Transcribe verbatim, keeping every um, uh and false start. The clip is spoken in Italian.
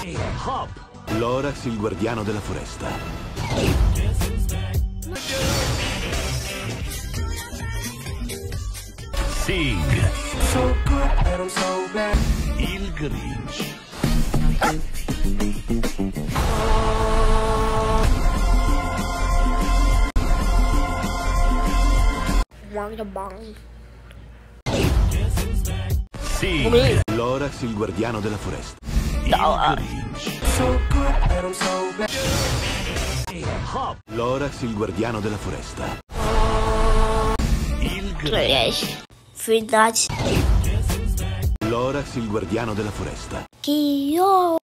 Hop. Lorax, il guardiano della foresta. Sig. Il Grinch. Sig. Lorax, il guardiano della foresta. Il Grinch. Hop. Lorax, il guardiano della foresta. Il Grinch. Verdade. Lorax, il guardiano della foresta. Que